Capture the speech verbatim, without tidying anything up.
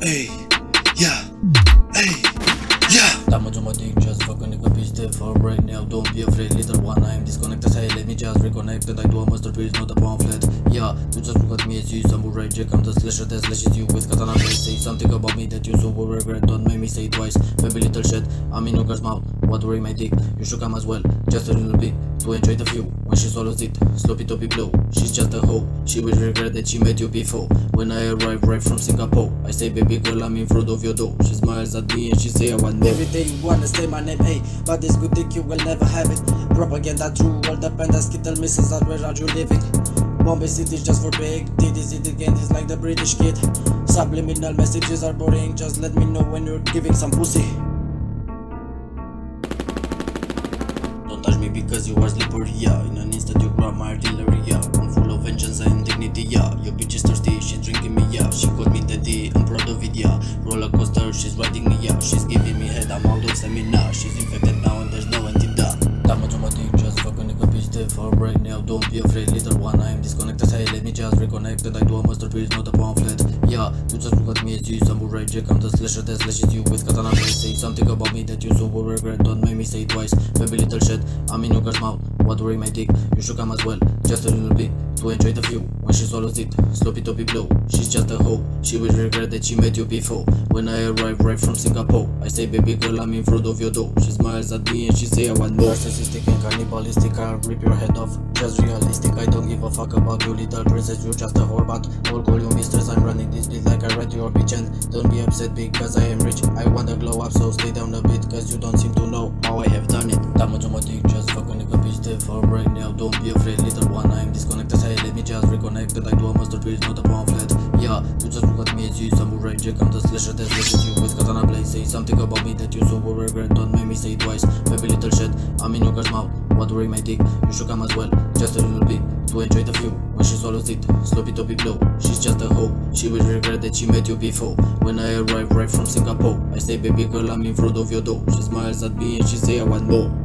Hey, yeah, hey, yeah. Time to my dick, just fuck a nigga bitch there for right now. Don't be afraid, little one, I am disconnected. Hey, let me just reconnect it. I do a masterpiece, not a pamphlet. Yeah, you just look at me as you, samurai jack. I'm the slasher that slashes you with katana blade. Say something about me that you so will regret. Don't make me say it twice. Baby little shit, I'm in your girl's mouth. What worry my dick? You should come as well, just a little bit, to enjoy the view. When she swallows it, sloppy toppy blow. She's just a hoe, she will regret that she met you before. When I arrive right from Singapore, I say baby girl, I'm in front of your door. She smiles at me and she say I want more. Everything you wanna say my name, hey, but this good dick you will never have it. Propaganda true, all the pandas skittle missiles out, where are you living? Bombay City's just for big titties, it again is like the British kid. Subliminal messages are boring, just let me know when you're giving some pussy. Don't touch me because you are slippery, yeah. In an instant you grab my artillery, yeah. I'm full of vengeance and dignity, yeah. Your bitch is thirsty, she's drinking me, yeah. She called me daddy, I'm proud of it, yeah. Roller coaster, she's riding me, yeah. She's giving me head, I'm out of stamina. She's infected now and there's no antidote. Time to my dick, just fuck a nigga bitch there for right now. Don't be afraid, little one, I am disconnected. Hey, let me just reconnect it. I do a masterpiece, not a pamphlet. Yeah, you just look at me as you, samurai jack. I'm the slasher that slashes you with katana blade. Say something about me that you so will regret. Don't make me say it twice. Baby little shit, I'm in your girl's mouth. What worry my dick? You should come as well, just a little bit, to enjoy the view. When she swallows it, sloppy toppy blow. She's just a hoe, she will regret that she met you before. When I arrive right from Singapore, I say baby girl, I'm in front of your door. She smiles at me and she say I want more. Narcissistic and cannibalistic, I'll rip your head off. Just realistic, I don't give a fuck about you little princess. You're just a whore, but I'll call you mistress. I'm running this beat like I read your bitch, and don't be upset because I am rich. I wanna glow up, so stay down a bit, cause you don't seem to know how I have done it. Time to my dick, just fuck a nigga bitch there for right now. Don't be afraid, little one, I am disconnected. Hey, let me just reconnect it. I do a masterpiece, not a pamphlet. Yeah, you just look at me as you, samurai jack. I'm the slasher that slashes you with katana blade. Say something about me that you so will regret. Don't make me say it twice. Baby little shit, I'm in your girl's mouth. What worry my dick? You should come as well, just a little bit, to enjoy the view. When she swallows it, sloppy toppy blow. She's just a hoe, she will regret that she met you before. When I arrive right from Singapore, I say baby girl, I'm in front of your door. She smiles at me and she say I want more.